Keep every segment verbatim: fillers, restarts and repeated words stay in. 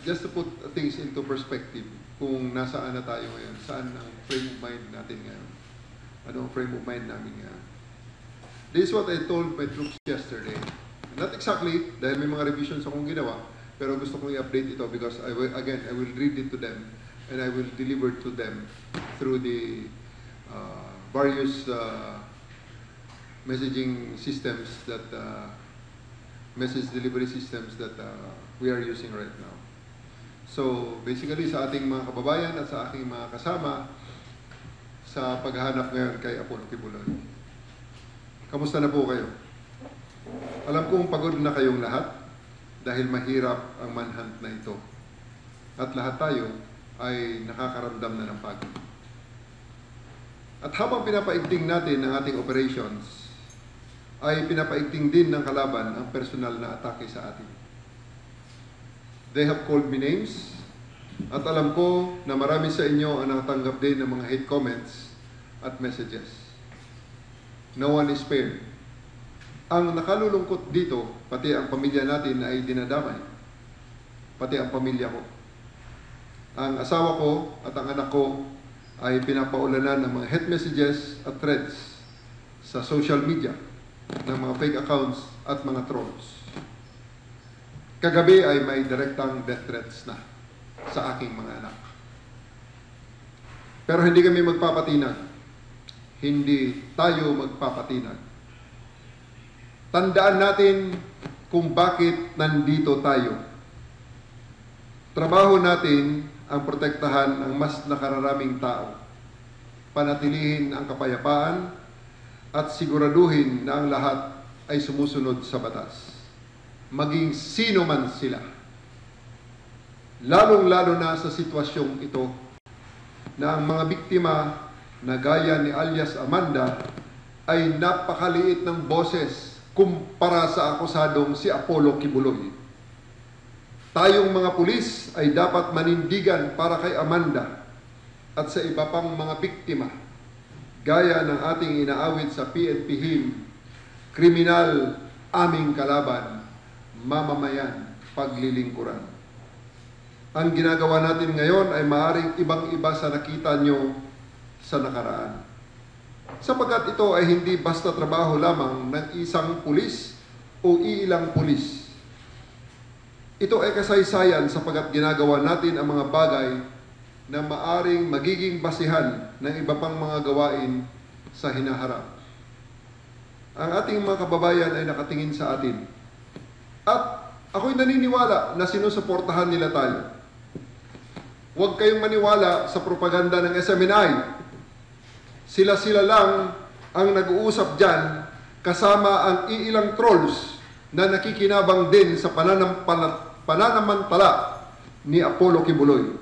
just to put things into perspective, kung nasaan na tayo ngayon, saan ang frame of mind natin ngayon, ano ang frame of mind namin ngayon. This is what I told my troops yesterday. Not exactly, dahil may mga revisions akong ginawa, pero gusto kong i-update ito because, I will, again, I will read it to them and I will deliver to them through the uh, various uh, messaging systems that, uh, message delivery systems that uh, we are using right now. So, basically, sa ating mga kababayan at sa aking mga kasama sa paghahanap ngayon kay Apollo Kibuloy. Kamusta na po kayo? Alam kong pagod na kayong lahat dahil mahirap ang manhunt na ito. At lahat tayo ay nakakaramdam na ng pagod. At habang pinapaigting natin ang ating operations, ay pinapaigting din ng kalaban ang personal na atake sa atin. They have called me names, at alam ko na marami sa inyo ang nakatanggap din ng mga hate comments at messages. No one is spared. Ang nakalulungkot dito, pati ang pamilya natin ay dinadamay. Pati ang pamilya ko. Ang asawa ko at ang anak ko ay pinapaulanan ng mga hate messages at threads sa social media ng mga fake accounts at mga trolls. Kagabi ay may direktang death threats na sa aking mga anak. Pero hindi kami magpapatinag. Hindi tayo magpapatinag. Tandaan natin kung bakit nandito tayo. Trabaho natin ang protektahan ang mas nakararaming tao. Panatilihin ang kapayapaan at siguraduhin na ang lahat ay sumusunod sa batas. Maging sino man sila. Lalong-lalo na sa sitwasyong ito na ang mga biktima na gaya ni alias Amanda ay napakaliit ng boses kumpara sa akusadong si Apollo Kibuloy. Tayong mga pulis ay dapat manindigan para kay Amanda at sa iba pang mga biktima gaya ng ating inaawit sa P N P H I M, kriminal, aming kalaban, mamamayan, paglilingkuran. Ang ginagawa natin ngayon ay maaaring ibang-iba sa nakita nyo sa nakaraan. Sapagkat ito ay hindi basta trabaho lamang ng isang pulis o iilang pulis. Ito ay kasaysayan sapagkat ginagawa natin ang mga bagay na maaring magiging basihan ng iba pang mga gawain sa hinaharap. Ang ating mga kababayan ay nakatingin sa atin. At ako'y naniniwala na sinusuportahan nila tayo. Huwag kayong maniwala sa propaganda ng S M N I. Sila-sila lang ang nag-uusap dyan kasama ang iilang trolls na nakikinabang din sa pananamantala ni Apollo Kibuloy.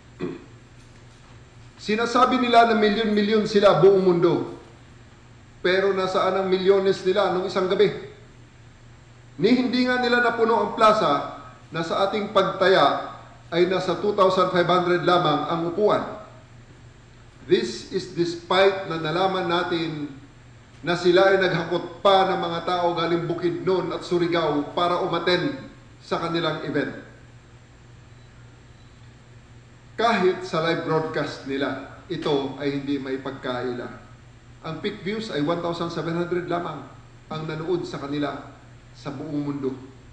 Sinasabi nila na milyon-milyon sila buong mundo. Pero nasaan ang milyones nila nung isang gabi? Ni hindi nga nila napuno ang plaza na sa ating pagtaya ay nasa two thousand five hundred lamang ang upuan. This is despite na nalaman natin na sila ay naghakot pa ng mga tao galing Bukidnon at Surigao para umattend sa kanilang event. Kahit sa live broadcast nila, ito ay hindi may pagkaila. Ang peak views ay one thousand seven hundred lamang ang nanood sa kanila sa buong mundo.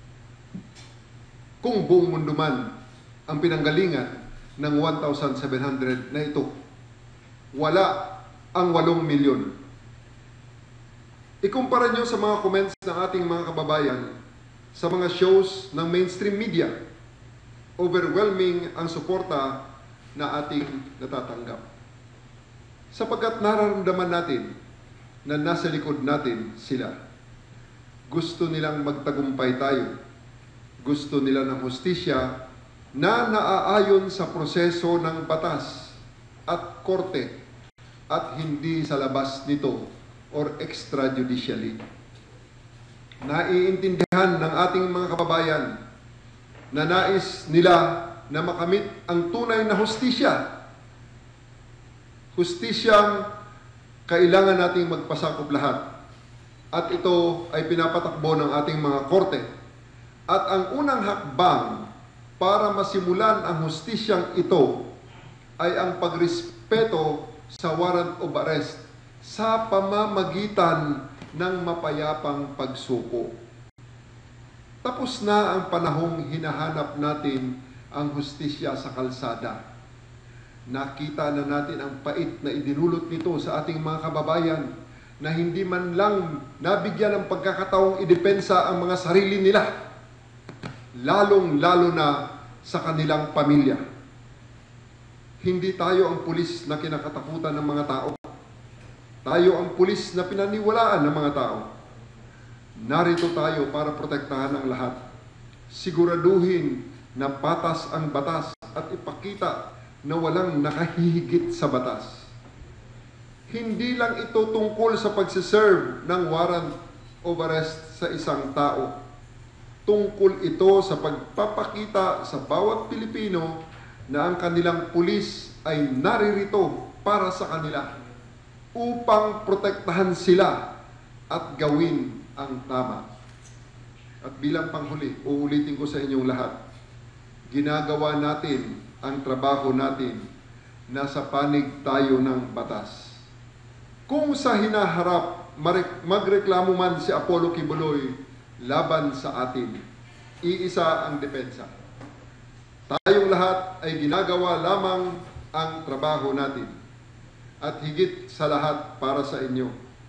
Kung buong mundo man ang pinanggalingan ng one thousand seven hundred na ito, wala ang walong milyon. Ikumpara nyo sa mga comments ng ating mga kababayan sa mga shows ng mainstream media. Overwhelming ang suporta na ating natatanggap. Sapagkat nararamdaman natin na nasa likod natin sila. Gusto nilang magtagumpay tayo. Gusto nila ng hustisya na naaayon sa proseso ng batas at korte at hindi sa labas nito or extrajudicially. Naiintindihan ng ating mga kababayan na nais nila na makamit ang tunay na hustisya. Hustisyang kailangan nating magpasakop lahat. At ito ay pinapatakbo ng ating mga korte. At ang unang hakbang para masimulan ang hustisyang ito ay ang pagrespeto sa warrant of arrest sa pamamagitan ng mapayapang pagsuko. Tapos na ang panahong hinahanap natin ang hustisya sa kalsada. Nakita na natin ang pait na idinulot nito sa ating mga kababayan na hindi man lang nabigyan ng pagkakataong idepensa ang mga sarili nila, lalong-lalo na sa kanilang pamilya. Hindi tayo ang pulis na kinakatakutan ng mga tao. Tayo ang pulis na pinaniwalaan ng mga tao. Narito tayo para protektahan ang lahat. Siguraduhin na patas ang batas at ipakita na walang nakahihigit sa batas. Hindi lang ito tungkol sa pagsiserve ng warrant of arrest sa isang tao. Tungkol ito sa pagpapakita sa bawat Pilipino na ang kanilang pulis ay naririto para sa kanila upang protektahan sila at gawin ang tama. At bilang panghuli, uulitin ko sa inyong lahat, ginagawa natin ang trabaho natin, nasa panig tayo ng batas. Kung sa hinaharap magreklamo man si Apollo Kibuloy laban sa atin, iisa ang depensa. Tayong lahat ay ginagawa lamang ang trabaho natin at higit sa lahat para sa inyo.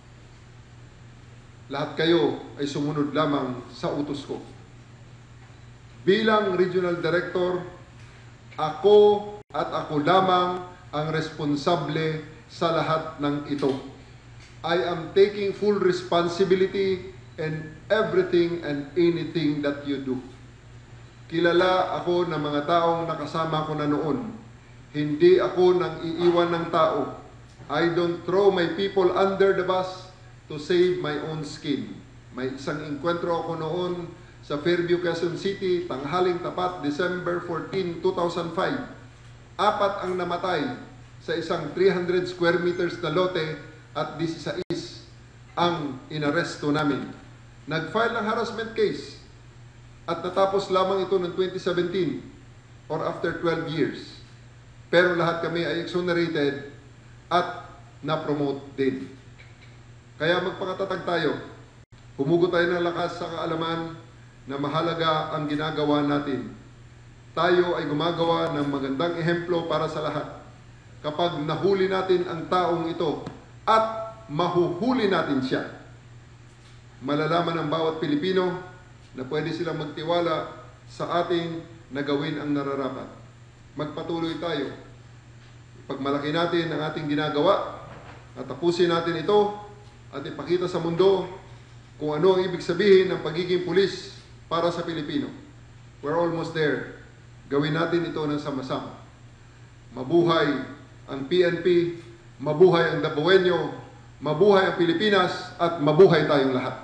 Lahat kayo ay sumunod lamang sa utos ko. Bilang Regional Director, ako at ako lamang ang responsable sa lahat ng ito. I am taking full responsibility in everything and anything that you do. Kilala ako ng mga taong nakasama ko na noon. Hindi ako nang iiwan ng tao. I don't throw my people under the bus to save my own skin. May isang enkwentro ako noon sa Fairview, Quezon City, tanghaling tapat, December fourteenth, two thousand five. Apat ang namatay sa isang three hundred square meters na lote at sixteen ang inaresto namin. Nag-file ng harassment case at natapos lamang ito ng twenty seventeen or after twelve years. Pero lahat kami ay exonerated at na-promote din. Kaya magpakatatag tayo. Humugot tayo ng lakas sa kaalaman na mahalaga ang ginagawa natin. Tayo ay gumagawa ng magandang ehemplo para sa lahat. Kapag nahuli natin ang taong ito at mahuhuli natin siya, malalaman ng bawat Pilipino na pwede silang magtiwala sa ating na gawin ang nararapat. Magpatuloy tayo. Pagmalaki natin ang ating ginagawa at tapusin natin ito at ipakita sa mundo kung ano ang ibig sabihin ng pagiging pulis para sa Pilipino. We're almost there. Gawin natin ito ng sama-sama. Mabuhay ang P N P, mabuhay ang Dabueño, mabuhay ang Pilipinas, at mabuhay tayong lahat.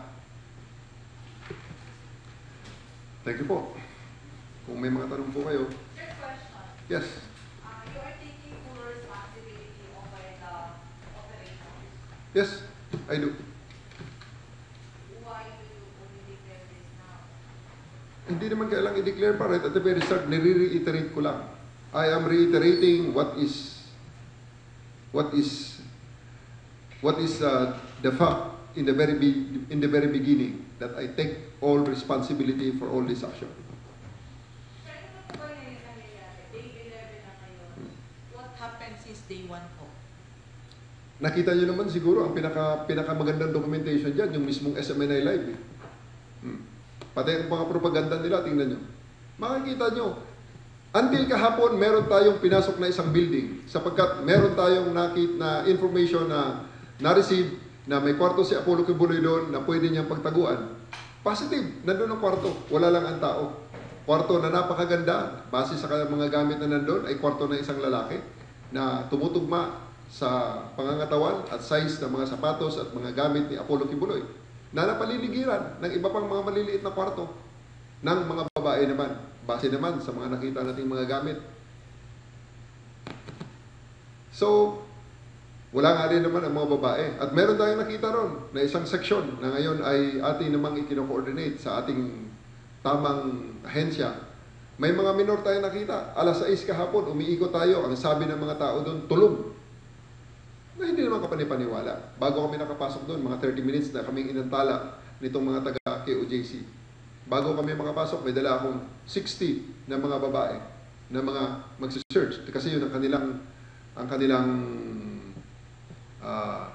Thank you po. Kung may mga tanong po kayo. Third question. Yes. Uh, you are taking full responsibility over the operation. Yes, I do. Why do you only declare this now? Hindi naman kailang i-declare pa right at the very start. Nire-reiterate ko lang. I am reiterating what is what is what is uh, the fact in the very be, in the very beginning that I take all responsibility for all this action. Sir, ano po ba yung nangyayari? Day eleven na kayo. What happened since day one po? Nakita niyo naman siguro ang pinaka pinakamagandang documentation diyan, yung mismong S M N I Live. Eh. Hmm. Pati ang mga propaganda nila, tingnan niyo. Makikita niyo. Until kahapon, meron tayong pinasok na isang building sapagkat meron tayong nakit na information na na-receive na may kwarto si Apollo Kibuloy doon na pwede niyang pagtaguan. Positive, nandun ang kwarto, wala lang ang tao. Kwarto na napakaganda, base sa mga gamit na nandun, ay kwarto na isang lalaki na tumutugma sa pangangatawan at size ng mga sapatos at mga gamit ni Apollo Kibuloy na napaliligiran ng iba pang mga maliliit na kwarto ng mga babae naman, base naman sa mga nakita nating mga gamit. So, wala nga rin naman ang mga babae. At meron tayong nakita ron na isang seksyon na ngayon ay ating namang ikino-coordinate sa ating tamang ahensya May mga minor tayo nakita. alas sais kahapon, umiikot tayo. Ang sabi ng mga tao doon, tulog. Na hindi naman kapanipaniwala. Bago kami nakapasok doon, mga thirty minutes na kaming inantala nitong mga taga-K O J C. Bago kami makapasok, may dala akong sixty na mga babae na mga magsi-search. Kasi yun ang kanilang, ang kanilang, uh,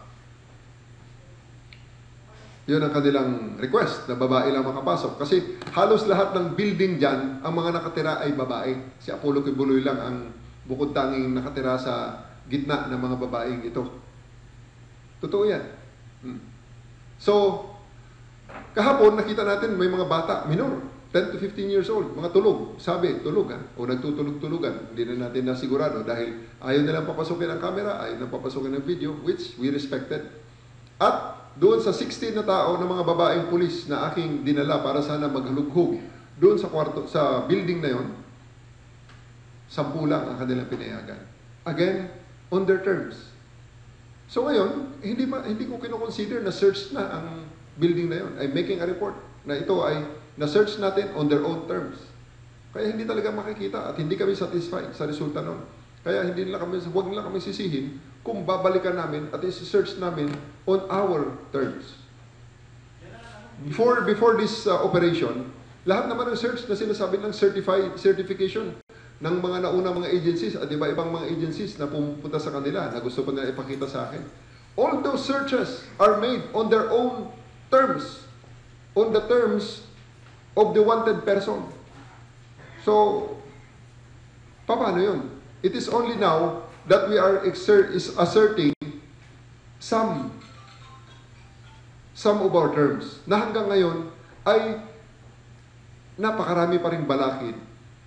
yun ang kanilang request na babae lang makapasok. Kasi halos lahat ng building dyan, ang mga nakatira ay babae. Si Apollo Kibuloy lang ang bukod tanging nakatira sa gitna ng mga babaeng ito. Totoo yan. Hmm. So, kahapon nakita natin may mga bata, minor, ten to fifteen years old, mga tulog. Sabi, tulog ha? O nagtutulog-tulugan. Hindi na natin nasigurado dahil ayaw nilang papasukin ang camera, ayaw nilang papasukin ang video, which we respected. At doon sa sixteen na tao ng mga babaeng pulis na aking dinala para sana maghalughog doon sa kwarto, sa building na yon, sampu lang ang kanilang pinayagan. Again, on their terms. So ngayon, hindi, ma, hindi ko kinoconsider na search na ang building na yon. I'm making a report na ito ay na-search natin on their own terms. Kaya hindi talaga makikita at hindi kami satisfied sa resulta nun. Kaya hindi nila kami, huwag nila kami sisihin kung babalikan namin at isi-search namin on our terms. Before, before this uh, operation, lahat naman ng search na sinasabi ng certified certification ng mga nauna mga agencies at iba-ibang mga agencies na pumunta sa kanila na gusto pa nila ipakita sa akin. All those searches are made on their own terms, on the terms of the wanted person. So, paano yun? It is only now that we are exert, is asserting some, some of our terms na hanggang ngayon ay napakarami pa rin balakid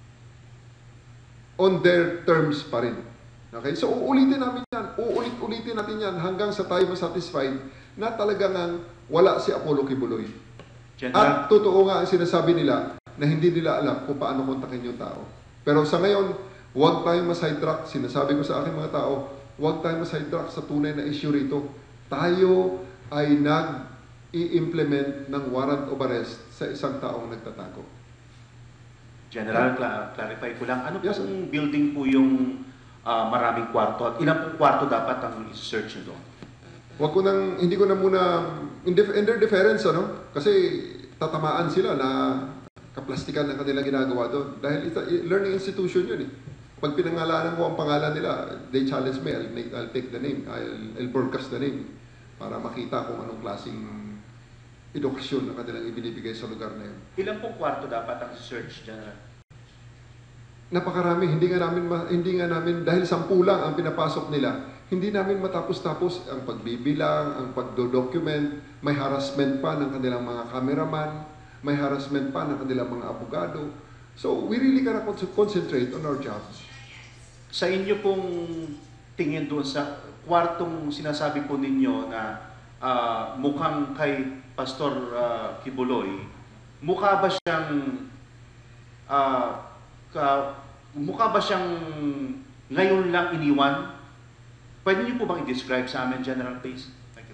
on their terms pa rin. Okay? So, uulitin namin yan. Uulit-ulitin natin yan hanggang sa tayo masatisfied na talagang wala si Apollo Kibuloy. General, At totoo nga ang sinasabi nila na hindi nila alam kung paano kontakin yung tao. Pero sa ngayon, huwag tayong ma-sidetrack. Sinasabi ko sa aking mga tao, huwag tayong ma-sidetrack sa tunay na issue rito. Tayo ay nag-i-implement ng warrant of arrest sa isang taong nagtatago. General, cla- clarify ko lang, ano Yes, pong building po yung ah, maraming kwarto at ilang pong kwarto dapat ang i-search nyo doon? Huwag ko nang, hindi ko na muna, in, def, in their defense, ano? Kasi tatamaan sila na kaplastikan ng kanilang ginagawa doon. Dahil ito, learning institution yun eh. Pag pinangalanan ko ang pangalan nila, they challenge me, I'll, make, I'll take the name, I'll, I'll broadcast the name para makita kung anong klaseng edukasyon na kanilang ibinibigay sa lugar na yun. Ilang pong kwarto dapat ang search, General? Napakarami, hindi nga namin, ma- hindi nga namin, dahil sampu lang ang pinapasok nila, hindi namin matapos-tapos ang pagbibilang, ang pagdo-document, may harassment pa ng kanilang mga cameraman, may harassment pa ng kanilang mga abogado. So, we really gotta concentrate on our jobs. Sa inyo pong tingin doon sa kwartong sinasabi po ninyo na ah, mukhang kay Pastor ah, Kibuloy, mukha ba siyang ah, ka, mukha ba siyang ngayon lang iniwan? Pwede niyo po bang i-describe sa amin, General, please? Thank you.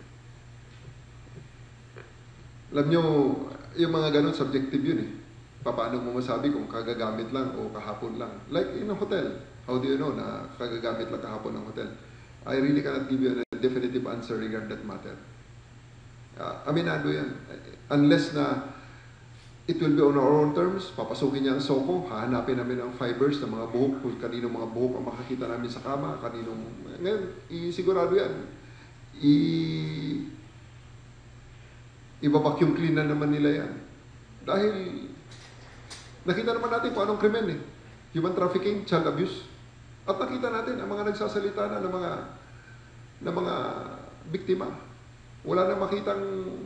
Alam nyo, yung mga ganun, subjective yun eh. Paano mo masabi kung kagagamit lang o kahapon lang? Like in a hotel, how do you know na kagagamit lang kahapon ng hotel? I really cannot give you a definitive answer regarding that matter. Uh, aminado yan. Unless na it will be on our own terms, papasukin niya ang soko, hahanapin namin ang fibers ng mga buhok, kung kaninong mga buhok ang makakita namin sa kama, kaninong... Ngayon, isigurado yan. I... Ibabacuum clean na naman nila yan. Dahil nakita naman natin kung anong krimen eh. Human trafficking, child abuse. At nakita natin ang mga nagsasalita na ng mga ng mga biktima. Wala na makitang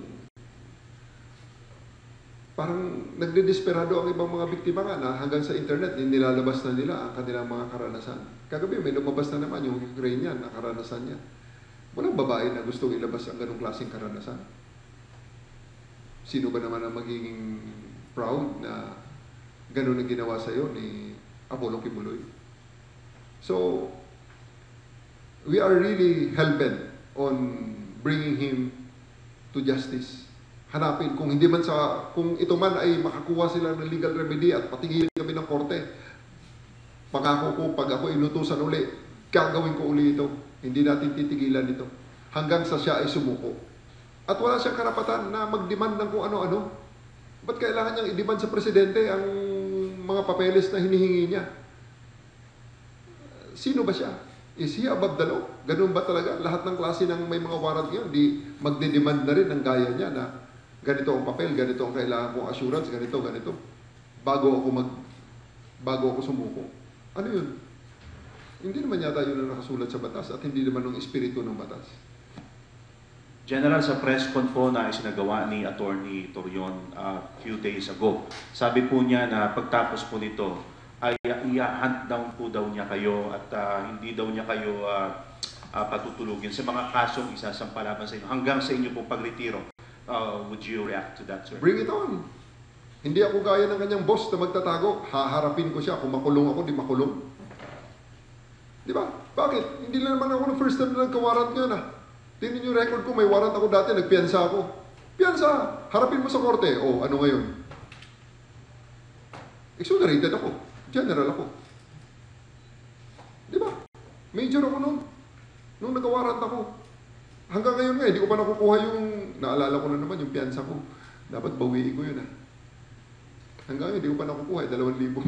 parang nagdidesperado ang ibang mga biktima nga na hanggang sa internet nilalabas na nila ang kanilang mga karanasan. Kagabi may lumabas na naman yung Ukrainian na karanasan niya. Walang babae na gustong ilabas ang ganong klaseng karanasan. Sino ba naman ang magiging proud na gano'n ang ginawa sa iyo ni Apollo Kibuloy? So, we are really hell-bent on bringing him to justice. hanapin kung hindi man sa kung ito man ay makakuha sila ng legal remedy at patigilin kami ng korte. Pangako ko pag ako inutusan uli, gagawin ko uli ito. Hindi natin titigilan ito hanggang sa siya ay sumuko. At wala siyang karapatan na mag-demand ng kung ano-ano. Ba't kailangan niyang i-demand sa presidente ang mga papeles na hinihingi niya? Sino ba siya? Is he above the law? Ganun ba talaga? Lahat ng klase ng may mga warrant ngayon, di magde-demand na rin ng gaya niya na ganito ang papel, ganito ang kailangan kong assurance, ganito, ganito. Bago ako mag bago ako sumuko. Ano yun? Hindi naman yata yun ang nakasulat sa batas at hindi naman ng espiritu ng batas. General, sa press con po na isinagawa ni Attorney Torion a uh, few days ago, sabi po niya na pagtapos po nito ay i-hunt down po daw niya kayo at uh, hindi daw niya kayo uh, uh, patutulugin sa mga kasong isasampalaban sa inyo hanggang sa inyo po pagretiro. Uh, would you react to that, sir? Bring it on. Hindi ako gaya ng kanyang boss na magtatago. Haharapin ko siya. Kung makulong ako, di makulong. Di ba? Bakit? Hindi na naman ako ng first time na nagkawarrant ngayon ah. Tingnan yung record ko, may warrant ako dati, nagpiyansa ako. Piyansa! Harapin mo sa korte. O, ano ngayon? Exonerated ako. General ako. Di ba? Major ako noon. Nung nagkawarrant ako. Hanggang ngayon nga, hindi ko pa nakukuha yung, naalala ko na naman yung piyansa ko. Dapat bawiin ko yun ah. Hanggang ngayon, hindi ko pa nakukuha, eh, dalawang libo.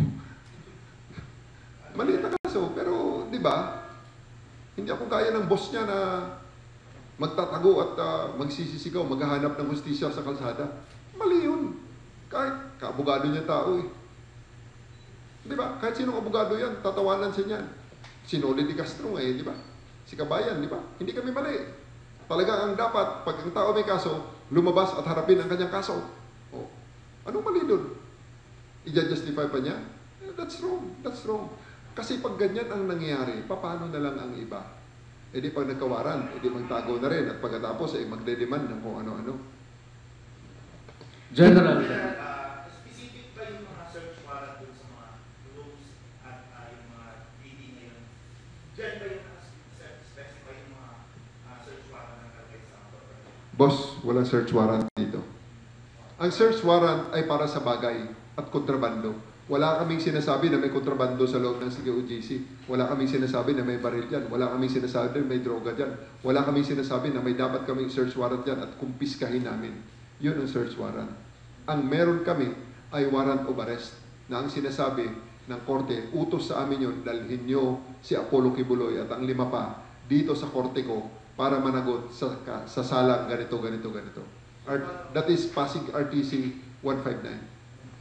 Maliit na kaso, pero di ba? Hindi ako kaya ng boss niya na magtatago at uh, magsisisigaw, maghahanap ng hustisya sa kalsada. Mali yun. Kahit kaabogado niya tao eh. Di ba? Kahit sinong abogado yan, tatawanan siya niyan. Si Noli de Castro eh, di ba? Si Kabayan, di ba? Hindi kami mali. Talaga ang dapat, pag ang tao may kaso, lumabas at harapin ang kanyang kaso. Oh. Anong mali doon? I-justify pa niya? Eh, that's wrong. That's wrong. Kasi pag ganyan ang nangyayari, paano na lang ang iba? E di pag nagkawaran, e di magtago na rin at pagkatapos ay eh, magde-demand ng kung ano-ano. General. Uh, specific ba yung mga search warrant dun sa mga rooms at uh, yung mga P D ngayon? Diyan ba yung specify yung mga uh, search warrant ng kalagay sa mga? Boss, walang search warrant dito. Ang search warrant ay para sa bagay at kontrabando. Wala kaming sinasabi na may kontrabando sa loob ng C K O G C. Wala kaming sinasabi na may baril dyan. Wala kaming sinasabi na may droga dyan. Wala kaming sinasabi na may dapat kaming search warrant dyan at kumpiskahin namin. Yun ang search warrant. Ang meron kami ay warrant of arrest na ang sinasabi ng korte, utos sa amin yun, dalhin nyo si Apollo Kibuloy at ang lima pa dito sa korte ko para managot sa, sa salang ganito, ganito, ganito. Art, that is Pasig R T C one fifty-nine.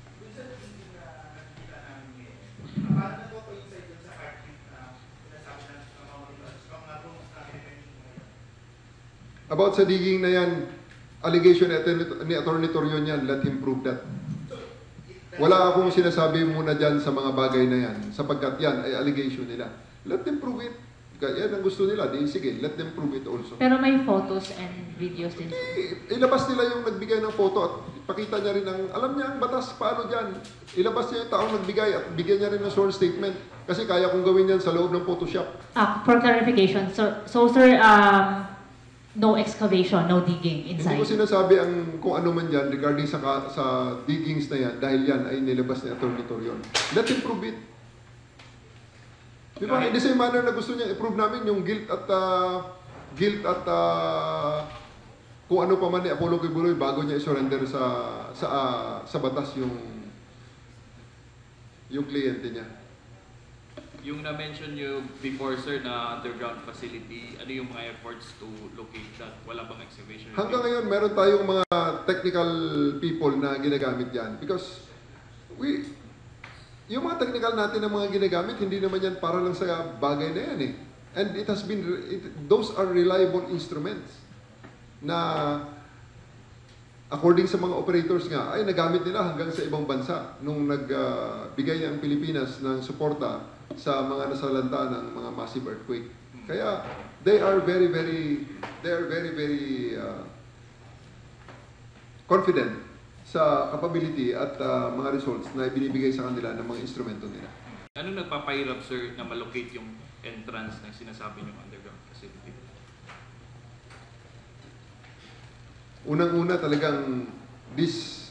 Paano nagpo-coincide dun sa archive na sinasabi ng mga monitors, mga rooms na pinipending mo ngayon? About sa digging na yan, allegation ni Attorney Torion yan, let him prove that. Wala akong sinasabi muna dyan sa mga bagay na yan, sapagkat yan ay allegation nila. Let them prove it. Yan ang gusto nila, di sige, let them prove it also. Pero may photos and videos din. Eh, ilabas nila yung nagbigay ng photo at ipakita niya rin ang, alam niya ang batas paano dyan. Ilabas niya yung taong nagbigay at bigyan niya rin ng sworn statement. Kasi kaya kong gawin yan sa loob ng Photoshop. Ah, for clarification, so, so sir, um, no excavation, no digging inside? Hindi ko sinasabi ang kung ano man yan regarding sa, sa diggings na yan dahil yan ay nilabas ni Attorney Torion. Let him prove it. Di ba? In the same manner na gusto niya i-prove namin yung guilt at uh, guilt at uh, kung ano pa man ni Apollo Kibuloy bago niya i-surrender sa sa uh, sa batas yung yung kliyente niya. Yung na-mention nyo before, sir, na underground facility, ano yung mga efforts to locate that? Wala bang excavation? Hanggang ngayon, meron tayong mga technical people na ginagamit yan because we yung mga technical natin na mga ginagamit, hindi naman yan para lang sa bagay na yan eh. And it has been, it, those are reliable instruments na according sa mga operators nga, ay nagamit nila hanggang sa ibang bansa nung nagbigay uh, ang Pilipinas ng suporta sa mga nasalanta ng mga massive earthquake. Kaya they are very, very, they are very, very uh, confident sa capability at uh, mga results na ibinibigay sa kanila ng mga instrumento nila. Ano nagpapahirap, sir, na malocate yung entrance ng sinasabi niyong underground facility? unang-una talagang this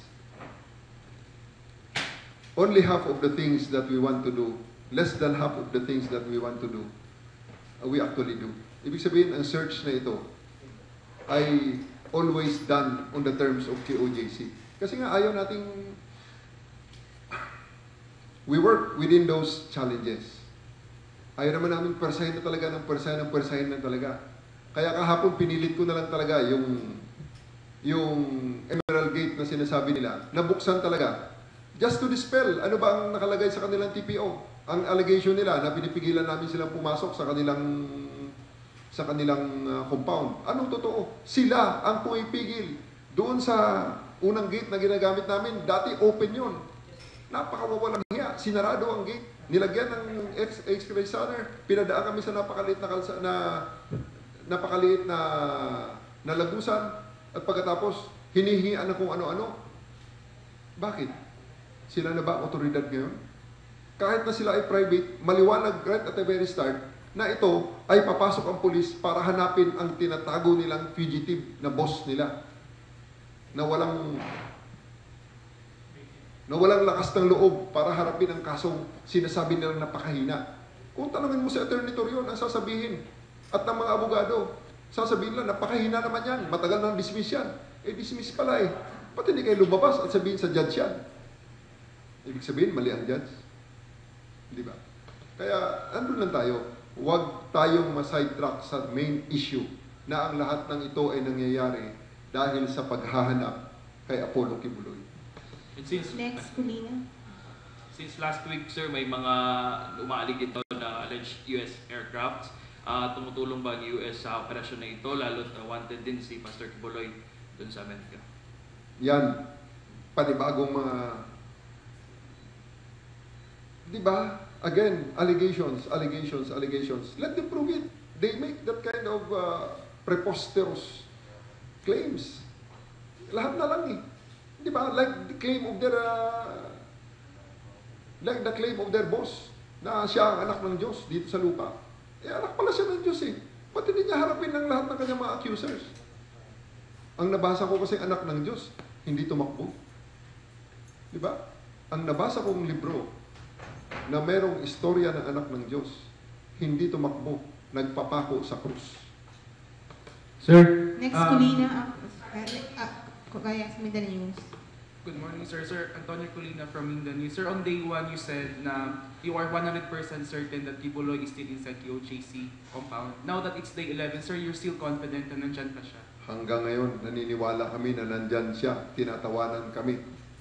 only half of the things that we want to do, less than half of the things that we want to do, uh, we actually do. Ibig sabihin, ang search na ito ay always done on the terms of K O J C. Kasi nga ayaw nating we work within those challenges. Ayaw naman namin persahin na talaga ng persahin ng persahin na talaga. Kaya kahapon pinilit ko na lang talaga yung yung Emerald Gate na sinasabi nila, nabuksan talaga. Just to dispel, ano ba ang nakalagay sa kanilang T P O? Ang allegation nila na pinipigilan namin silang pumasok sa kanilang sa kanilang uh, compound. Anong totoo? Sila ang pumipigil. Doon sa unang gate na ginagamit namin, dati open yun. Napakawawalang hiya. Sinarado ang gate. Nilagyan ng X-ray scanner. Pinadaan kami sa napakaliit na kalsa, na napakaliit na na lagusan. At pagkatapos, hinihingian na kung ano-ano. Bakit? Sila na ba ang otoridad ngayon? Kahit na sila ay private, maliwanag right at the very start na ito ay papasok ang pulis para hanapin ang tinatago nilang fugitive na boss nila. Na walang na walang lakas ng loob para harapin ang kasong sinasabi nilang napakahina. Kung tanungin mo sa Attorney Torion, ang sasabihin at ng mga abogado, sasabihin lang, napakahina naman yan, matagal nang dismiss yan. Eh, dismiss pala eh. Pati hindi kayo lumabas at sabihin sa judge yan. Ibig sabihin, mali ang judge. Di ba? Kaya, andun lang tayo. Huwag tayong ma-sidetrack sa main issue na ang lahat ng ito ay nangyayari dahil sa paghahanap kay Apollo Kibuloy. And since, Next, Kulina. since last week, sir, may mga umaalig ito na alleged U S aircraft. Uh, tumutulong ba ang U S sa operasyon na ito? Lalo't uh, wanted din si Pastor Kibuloy dun sa Amerika. Yan. Panibagong mga... Di ba? Again, allegations, allegations, allegations. Let them prove it. They make that kind of uh, preposterous claims. Lahat na lang eh. Di ba? Like the claim of their uh, like the claim of their boss na siya ang anak ng Diyos dito sa lupa. Eh, anak pala siya ng Diyos eh. Ba't hindi niya harapin ng lahat ng kanyang mga accusers? Ang nabasa ko kasi anak ng Diyos, hindi tumakbo. Di ba? Ang nabasa kong libro na merong istorya ng anak ng Diyos, hindi tumakbo, nagpapako sa krus. Sir, Next, um, Kulina. Ah, Kagaya sa Mindanao News. Good morning, sir. Sir, Antonio Colina from Mindanao. Sir, on day one, you said na you are one hundred percent certain that Kibuloy is still inside K O J C compound. Now that it's day eleven, sir, you're still confident na nandyan pa siya? Hanggang ngayon, naniniwala kami na nandyan siya, tinatawanan kami.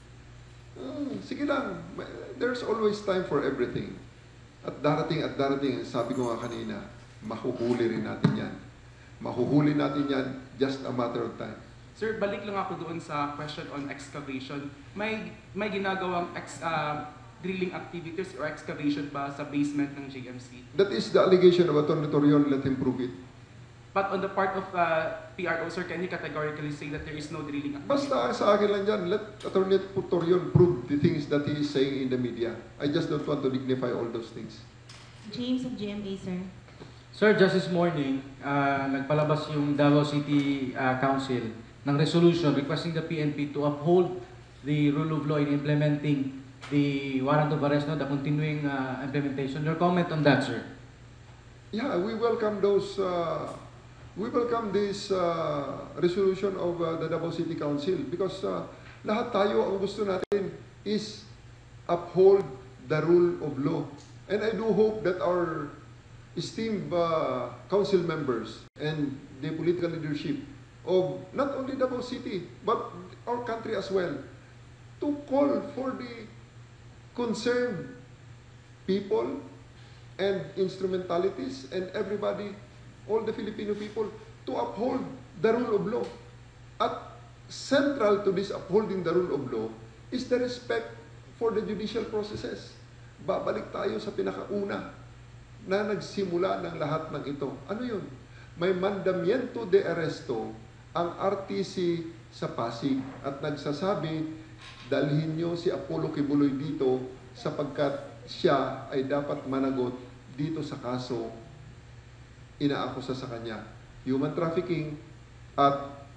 Hmm, sige lang, there's always time for everything. At darating at darating, sabi ko nga kanina, mahuhuli rin natin yan. Mahuhuli natin yan, just a matter of time. Sir, balik lang ako doon sa question on excavation. May may ginagawang ex, uh, drilling activities or excavation ba sa basement ng J M C? That is the allegation of Attorney Torion, let him prove it. But on the part of uh, P R O, sir, can you categorically say that there is no drilling activity? Basta sa akin lang dyan, let Attorney Torion prove the things that he is saying in the media. I just don't want to dignify all those things. James of G M A, sir. Sir, just this morning, uh, nagpalabas yung Davao City uh, Council ng resolution requesting the P N P to uphold the rule of law in implementing the warrant of arrest, no, the continuing uh, implementation. Your comment on that, sir? Yeah, we welcome those, uh, we welcome this uh, resolution of uh, the Davao City Council because uh, lahat tayo ang gusto natin is uphold the rule of law. And I do hope that our esteemed uh, council members and the political leadership of not only Davao City, but our country as well, to call for the concerned people and instrumentalities and everybody, all the Filipino people, to uphold the rule of law. At central to this upholding the rule of law is the respect for the judicial processes. Babalik tayo sa pinakauna na nagsimula ng lahat ng ito. Ano yun? May mandamiento de arresto ang R T C sa Pasig at nagsasabi, dalhin nyo si Apollo Kibuloy dito sapagkat siya ay dapat managot dito sa kaso inaakusa sa kanya. Human trafficking at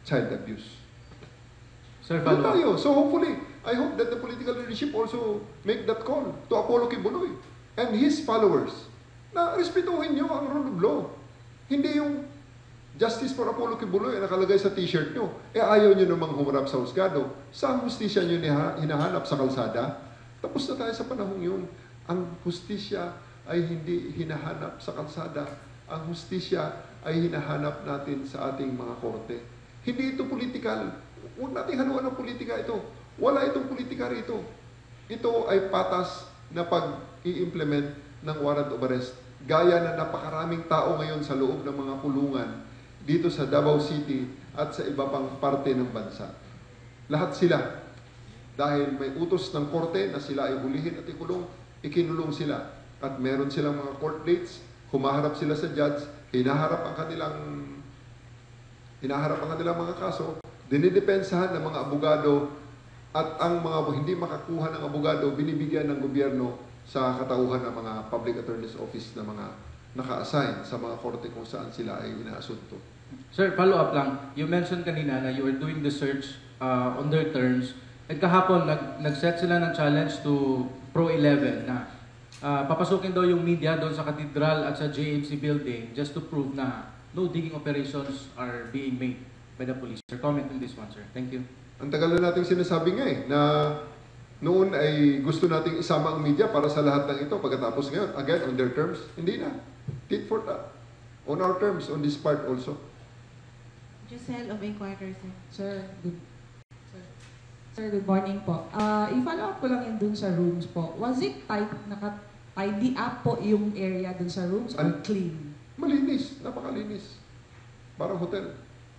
child abuse. Sir, Doon follow tayo. up. So hopefully, I hope that the political leadership also make that call to Apollo Kibuloy and his followers na respetuhin nyo ang rule of law. Hindi yung justice for Apollo Kibuloy na nakalagay sa t-shirt nyo. Eh ayaw nyo namang humarap sa husgado. Saan hustisya nyo niha- hinahanap sa kalsada? Tapos na tayo sa panahong yun. Ang hustisya ay hindi hinahanap sa kalsada. Ang hustisya ay hinahanap natin sa ating mga korte. Hindi ito political. Huwag natin haluan ng politika ito. Wala itong politika rito. Ito ay patas na pag-i-implement ng warrant of arrest. Gaya na napakaraming tao ngayon sa loob ng mga kulungan dito sa Davao City at sa iba pang parte ng bansa. Lahat sila. Dahil may utos ng korte na sila ay hulihin at ikulong, ikinulong sila. At meron silang mga court dates, humaharap sila sa judge, hinaharap ang kanilang hinaharap ang kanilang mga kaso, dinidepensahan ng mga abogado at ang mga hindi makakuha ng abogado, binibigyan ng gobyerno sa katauhan ng mga public attorney's office na mga naka-assign sa mga korte kung saan sila ay inaasunto. Sir, follow up lang. You mentioned kanina na you were doing the search uh, on their terms. At kahapon, nag, nag-set sila ng challenge to Pro eleven na uh, papasukin daw yung media doon sa Cathedral at sa J M C building just to prove na no digging operations are being made by the police. Sir, comment on this one, sir. Thank you. Ang tagal na nating sinasabi nga eh, na noon ay gusto nating isama ang media para sa lahat ng ito. Pagkatapos ngayon, again, on their terms, hindi na. Tit for tat. On our terms, on this part also. Giselle of Inquirer, sir. Sir, good, sir, sir, good morning po. Uh, i-follow up ko lang yun dun sa rooms po. Was it tight, naka-tidy up po yung area dun sa rooms or An- clean? Malinis, napakalinis. Parang hotel.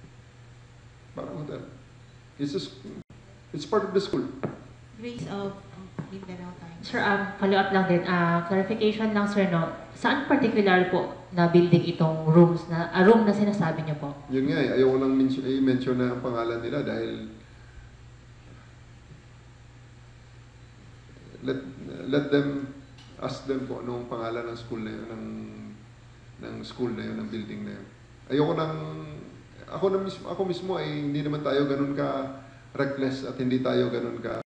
Parang hotel. It's, a, it's part of the school. Grace of Mindanao Times. Sir, um, follow up lang din. Ah, clarification lang, sir, no? Saan particular po na building itong rooms na, a room na sinasabi niyo po? Yun nga eh, ayaw ko lang mention, i-mention na ang pangalan nila dahil let, let them, ask them kung anong pangalan ng school na yun, ng, ng school na yun, ng building na yun. Ayoko nang, ako, na mismo, ako mismo ay hindi naman tayo ganun ka reckless at hindi tayo ganun ka,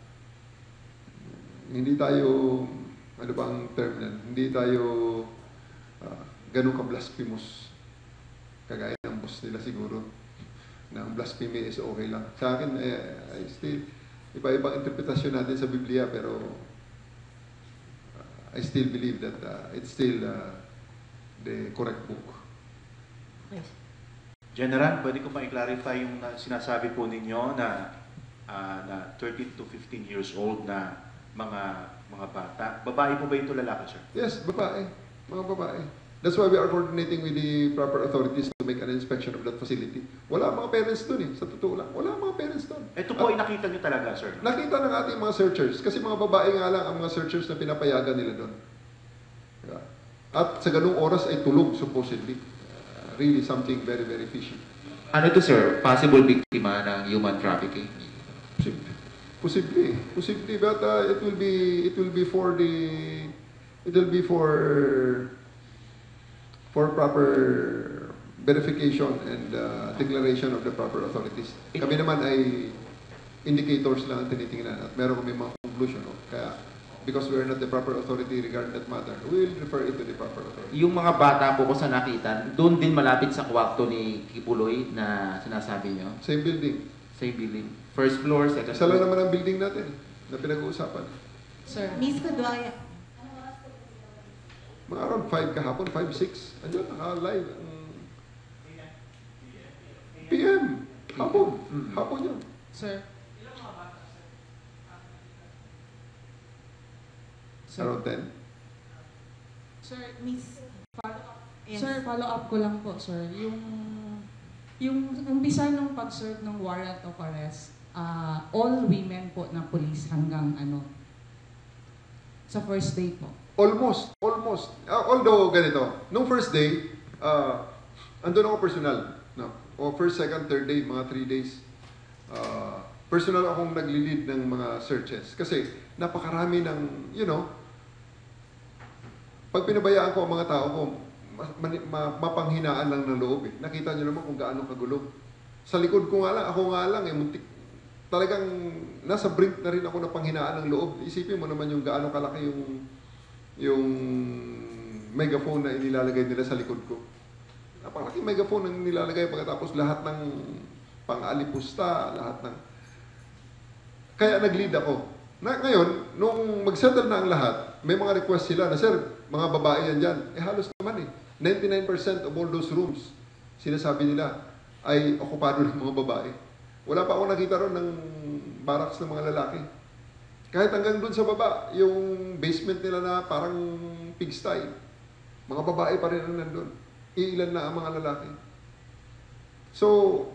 hindi tayo, ano ba ang term yan? Hindi tayo uh, ganun ka blasphemous. Kagaya ng boss nila siguro. Na ang blasphemy is okay lang. Sa akin, eh, I still, iba-ibang interpretasyon natin sa Biblia, pero uh, I still believe that uh, it's still uh, the correct book. Okay. General, pwede ko ma-clarify yung na- sinasabi po ninyo na uh, na thirteen to fifteen years old na mga mga bata. Babae po ba ito, lalaki, sir? Yes, babae. Mga babae. That's why we are coordinating with the proper authorities to make an inspection of that facility. Wala mga parents doon eh, sa totoo lang. Wala mga parents doon. Ito po At ay nakita nyo talaga, sir? nakita ng ating mga searchers. Kasi mga babae nga lang ang mga searchers na pinapayagan nila doon. Diba? At sa ganung oras ay tulog, supposedly. Uh, really something very, very fishy. Ano to, sir? Possible biktima ng human trafficking? Posible. Posible. Posible. But uh, it will be, it will be for the, it will be for, for proper verification and uh, declaration of the proper authorities. Kami naman ay indicators lang ang tinitingnan at meron kami mga conclusion. No? Kaya, because we are not the proper authority regarding that matter, we will refer it to the proper authority. Yung mga bata po ko sa nakita, doon din malapit sa kwarto ni Kibuloy na sinasabi nyo? Same building. Same building. First floor, second Isa lang floor. naman ang building natin na pinag-uusapan. Sir, Miss Caduaya. Mga around five kahapon, five, six. Andiyan, naka-live. Um, P M. Hapon. Hapon yun. sir, sir, Around ten. sir, Miss, follow up, Yes. sir, follow up ko lang po, sir. Yung, yung umpisa ng pag-serve ng warrant of arrest, uh, all women po na police hanggang ano, sa first day po. Almost, almost. Uh, although, ganito, nung first day, uh, andun ako personal. No? O first, second, third day, mga three days. Uh, personal akong nagli-lead ng mga searches. Kasi, napakarami ng, you know, pag pinabayaan ko ang mga tao ko, ma- ma- ma- mapanghinaan lang ng loob eh. Nakita nyo naman kung gaano kagulo. Sa likod ko nga lang, ako nga lang, eh, muntik, talagang nasa brink na rin ako na panghinaan ng loob. Isipin mo naman yung gaano kalaki yung yung megaphone na inilalagay nila sa likod ko. Napakalaki megaphone ang nilalagay pagkatapos lahat ng pang-alipusta, lahat ng... Kaya nag-lead ako. Na, ngayon, nung mag-settle na ang lahat, may mga request sila na, sir, mga babae yan dyan. Eh, halos naman eh. ninety-nine percent of all those rooms, sinasabi nila, ay okupado ng mga babae. Wala pa ako nakita ron ng barracks ng mga lalaki. Kahit hanggang dun sa baba, yung basement nila na parang pigsty, mga babae pa rin ang nandun. Iilan na ang mga lalaki. So,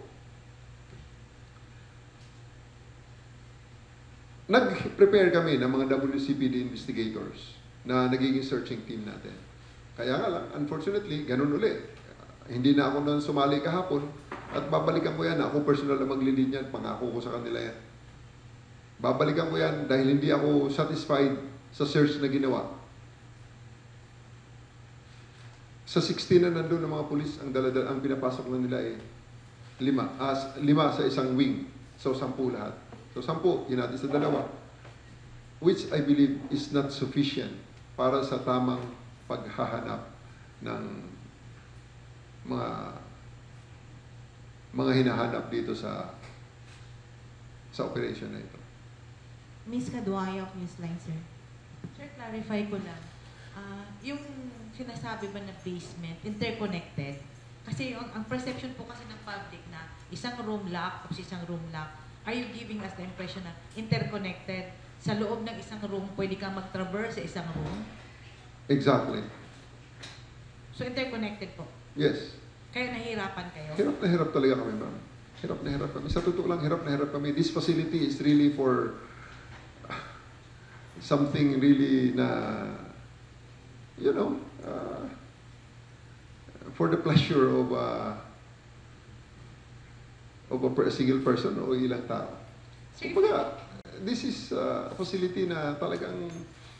nag-prepare kami ng mga W C P D investigators na nagiging searching team natin. Kaya nga lang, unfortunately, ganun ulit. Hindi na ako nang sumali kahapon at babalikan ko yan. Ako personal na maglilid yan. Pangako ko sa kanila yan. Babalikan ko yan dahil hindi ako satisfied sa search na ginawa. Sa sixteen na nandun ng mga pulis, ang daladal, ang pinapasok na nila ay lima. As, lima sa isang wing. So, sampu lahat. So, sampu, yun natin sa dalawa. Which I believe is not sufficient para sa tamang paghahanap ng mga mga hinahanap dito sa sa operation na ito. Miss Caduaya of Newsline, sir. Sir, clarify ko lang. Ah, yung sinasabi ba na basement, interconnected? Kasi ang, ang perception po kasi ng public na isang room lock o isang room lock, are you giving us the impression na interconnected? Sa loob ng isang room, pwede kang mag-traverse sa isang room? Exactly. So, interconnected po? Yes. Kaya nahihirapan kayo? Hirap na hirap talaga kami, ma'am. Hirap na hirap kami. Sa totoo lang, hirap na hirap kami. This facility is really for something really na, you know, uh, for the pleasure of a, of a per- single person o ilang tao. Kumbaga, this is a facility na talagang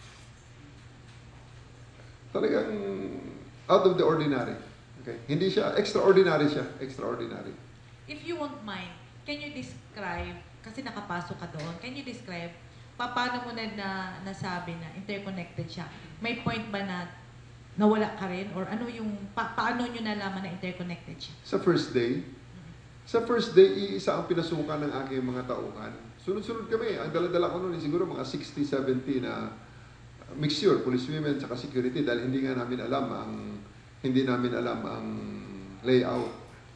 talagang out of the ordinary. Okay? Hindi siya, extraordinary siya. Extraordinary. If you won't mind, can you describe, kasi nakapasok ka doon, can you describe, pa paano mo na, na nasabi na interconnected siya? May point ba na nawala ka rin? Or ano yung, pa, paano nyo nalaman na interconnected siya? Sa first day, sa first day, iisa ang pinasukan ng aking mga tauhan. Sunod-sunod kami. Ang dala-dala ko noon, siguro mga sixty, seventy na mixture, police women, saka security, dahil hindi nga namin alam ang, hindi namin alam ang layout.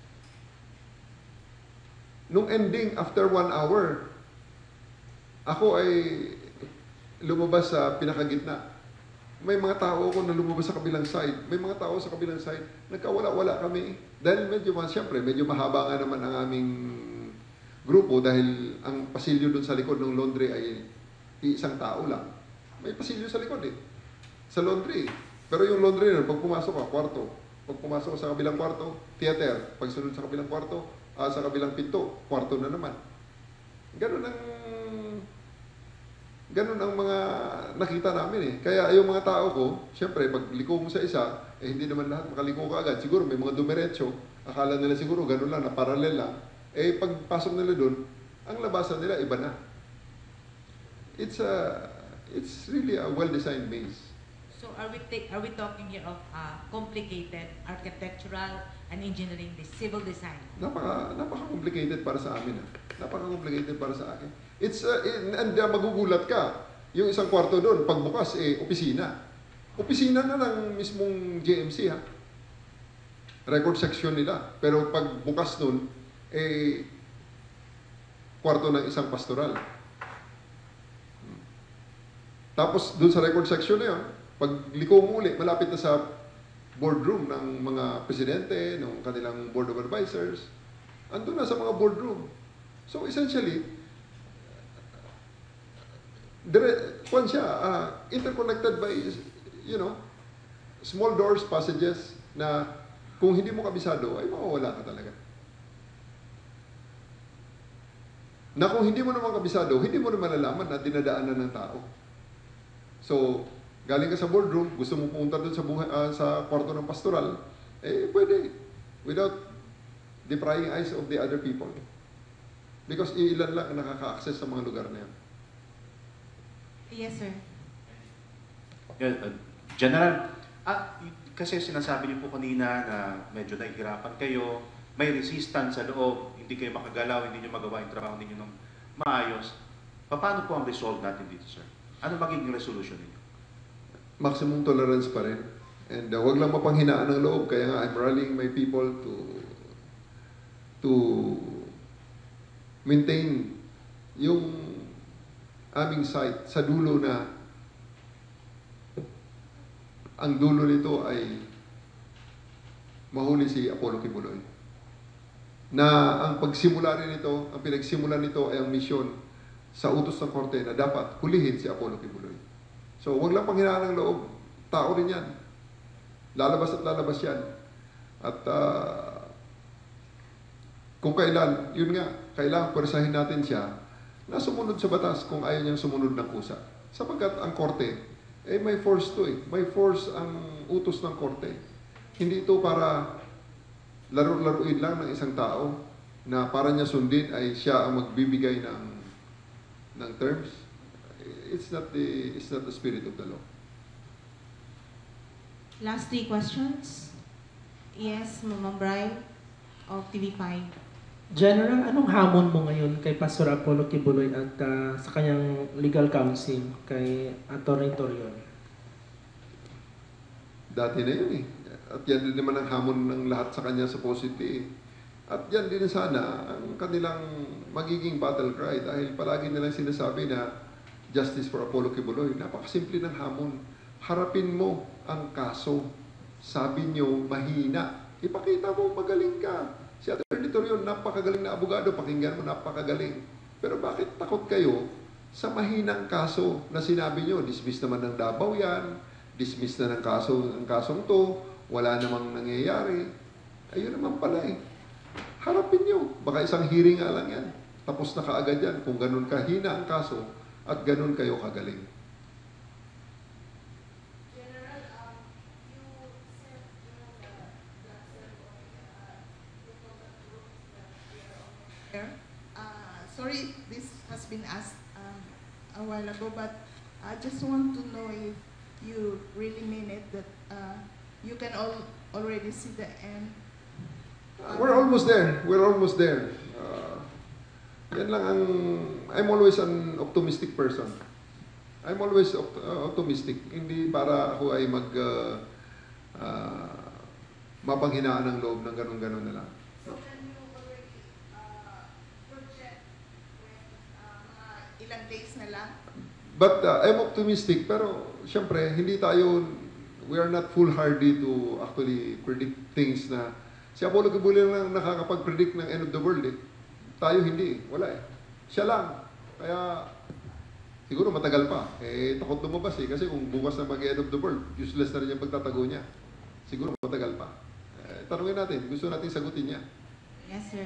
Nung ending, after one hour, ako ay lumabas sa pinakagitna. May mga tao ako na lumabas sa kabilang side. May mga tao sa kabilang side. Nagkawala-wala kami. Dahil medyo, siyempre, medyo mahaba nga naman ang aming grupo dahil ang pasilyo doon sa likod ng laundry ay isang tao lang. May pasilyo sa likod eh. Sa laundry. Pero yung laundry na, pag pumasok ka, kwarto. Pag pumasok ka sa kabilang kwarto, theater. Pag sunod sa kabilang kwarto, ah, sa kabilang pinto, kwarto na naman. Ganun ang ganun ang mga nakita namin eh. Kaya yung mga tao ko, syempre, pag liko mo sa isa, eh hindi naman lahat makaliko ka agad. Siguro may mga dumiretso, akala nila siguro ganun lang, na parallel lang. Eh pagpasok nila doon, ang labasan nila iba na. It's a, it's really a well-designed maze. So are we take, are we talking here of uh, complicated architectural and engineering, the civil design? Napaka napaka-complicated para sa amin. Ah. Napaka-complicated para sa akin. It's uh, in, and uh, magugulat ka. Yung isang kwarto doon, pagbukas eh opisina. Opisina na ng mismong J M C ha. Record section nila. Pero pagbukas doon eh kwarto ng isang pastoral. Tapos doon sa record section na 'yon, pag liko mo uli, malapit na sa boardroom ng mga presidente, ng kanilang board of advisors. Andun na sa mga boardroom. So essentially, dire, kwan siya, uh, interconnected by, you know, small doors, passages, na kung hindi mo kabisado, ay mawawala ka talaga. Na kung hindi mo naman kabisado, hindi mo naman malalaman na dinadaanan ng tao. So, galing ka sa boardroom, gusto mo pumunta doon sa, buhay, uh, sa kwarto ng pastoral, eh pwede. Without the prying eyes of the other people. Because ilan lang ang nakaka-access sa mga lugar na yan. Yes, sir. Yeah, uh, General, ah, y- kasi sinasabi niyo po kanina na medyo nahihirapan kayo, may resistance sa loob, hindi kayo makagalaw, hindi niyo magawa yung trabaho ninyo ng maayos. Paano po ang resolve natin dito, sir? Ano magiging resolution ninyo? Maximum tolerance pa rin. And uh, wag lang mapanghinaan ng loob. Kaya nga, I'm rallying my people to to maintain yung aming site sa dulo na ang dulo nito ay mahuli si Apollo Kibuloy. Na ang pagsimula rin nito, ang pinagsimula nito ay ang misyon sa utos ng korte na dapat hulihin si Apollo Kibuloy. So, wag lang panghinaan ng loob. Tao rin yan. Lalabas at lalabas yan. At uh, kung kailan, yun nga, kailangan pwersahin natin siya na sumunod sa batas kung ayaw niyang sumunod ng kusa. Sapagkat ang korte, eh may force to eh. May force ang utos ng korte. Hindi ito para laro-laruin lang ng isang tao na para niya sundin ay siya ang magbibigay ng ng terms. It's not the it's not the spirit of the law. Last three questions. Yes, Ma'am Bri of T V five. General, anong hamon mo ngayon kay Pastor Apollo Kibuloy at uh, sa kanyang legal counsel kay Atty. Torion? Dati na yun eh. At yan din naman ang hamon ng lahat sa kanya supposedly eh. At yan din sana ang kanilang magiging battle cry dahil palagi nilang sinasabi na justice for Apollo Kibuloy. Napakasimple ng hamon. Harapin mo ang kaso. Sabi nyo, mahina. Ipakita mo, magaling ka. Si Atty. Torion, napakagaling na abogado. Pakinggan mo, napakagaling. Pero bakit takot kayo sa mahinang kaso na sinabi nyo? Dismiss naman ng Davao yan. Dismiss na ng kaso, ang kasong to. Wala namang nangyayari. Ayun naman pala eh. Harapin nyo. Baka isang hearing nga lang yan. Tapos na kaagad yan kung ganun kahina ang kaso at ganun kayo kagaling. Uh, sorry, this has been asked um, a while ago, but I just want to know if you really mean it, that uh, you can all already see the end. Uh, we're almost there. We're almost there. Uh, yan lang ang... I'm always an optimistic person. I'm always op- uh, optimistic. Hindi para ako ay mag... Uh, uh, mapanghinaan ng loob ng ganun-ganun na lang. So can you already uh, project when uh, mga ilang days na lang? But uh, I'm optimistic, pero syempre, hindi tayo... We are not foolhardy to actually predict things na... Si Apollo Kibuloy lang nakakapag-predict ng end of the world eh. Tayo hindi. Wala eh. Siya lang. Kaya, siguro matagal pa. Eh, takot lumabas eh. Kasi kung bukas na mag-end of the world, useless na rin yung pagtatago niya. Siguro matagal pa. Eh, tanungin natin. Gusto natin sagutin niya. Yes, sir.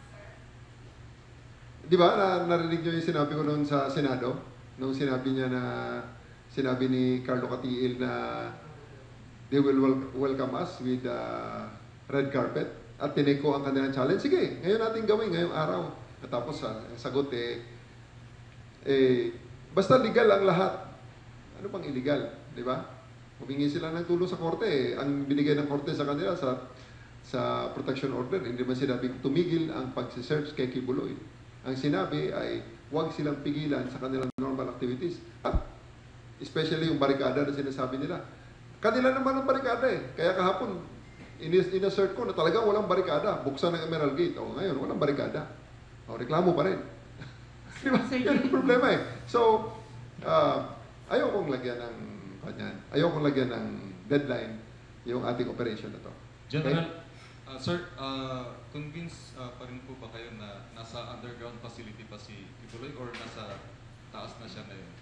Di ba, na, narinig niyo yung sinabi ko noon sa Senado? Nung sinabi niya na, sinabi ni Carlo Catiil na they will wel- welcome us with uh, red carpet at tinake ko ang kanilang challenge. Sige, ngayon natin gawin, ngayong araw. At tapos, uh, ang sagot eh, eh, basta legal ang lahat. Ano pang illegal? Di ba? Humingi sila ng tulong sa korte. Eh. Ang binigay ng korte sa kanila sa sa protection order, hindi man sinabi tumigil ang pag-search kay Kibuloy. Ang sinabi ay huwag silang pigilan sa kanilang normal activities. At especially yung barikada na sinasabi nila. Kanila naman ang barikada eh. Kaya kahapon, in-assert ko na talaga walang barikada. Buksan ng Emerald Gate. O ngayon, walang barikada. O, reklamo pa rin. Di ba? Yan yung problema eh. So, uh, ayaw kong lagyan ng kanyan. Ayaw kong lagyan ng deadline yung ating operation na to. General, okay? uh, sir, uh, convinced uh, pa rin po ba kayo na nasa underground facility pa si Kibuloy or nasa taas na siya ngayon?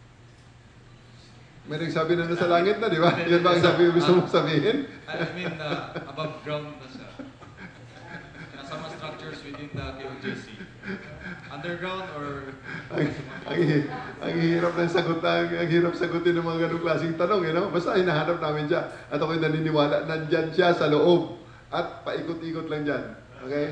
May nagsabi na nasa langit na, di ba? Yan ba ang sabi gusto mong sabihin? I mean, uh, above ground na siya. Nasa mga structures within the K O J C. Underground or... ang, ang, ang hirap ng sagot, ang, ang hirap sagutin ng mga ganong klaseng tanong, you know? Basta hinahanap namin siya. At ako'y naniniwala, nandyan siya sa loob. At paikot-ikot lang dyan. Okay?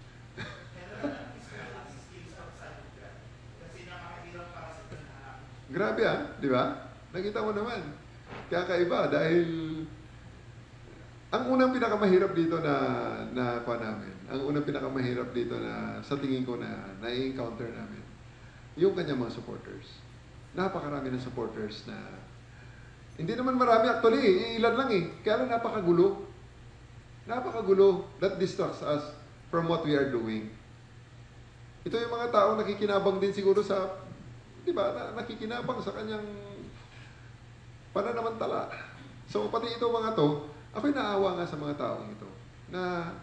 Grabe ah, di ba? Nakita mo naman. Kaya kaiba dahil ang unang pinakamahirap dito na na pa namin, ang unang pinakamahirap dito na sa tingin ko na na-encounter namin, yung kanyang mga supporters. Napakarami ng supporters na hindi naman marami actually, ilan lang eh. Kaya lang napakagulo. Napakagulo. That distracts us from what we are doing. Ito yung mga taong nakikinabang din siguro sa, di ba, na, nakikinabang sa kanyang pananamantala. So, pati ito mga to, ako'y naawa nga sa mga taong ito na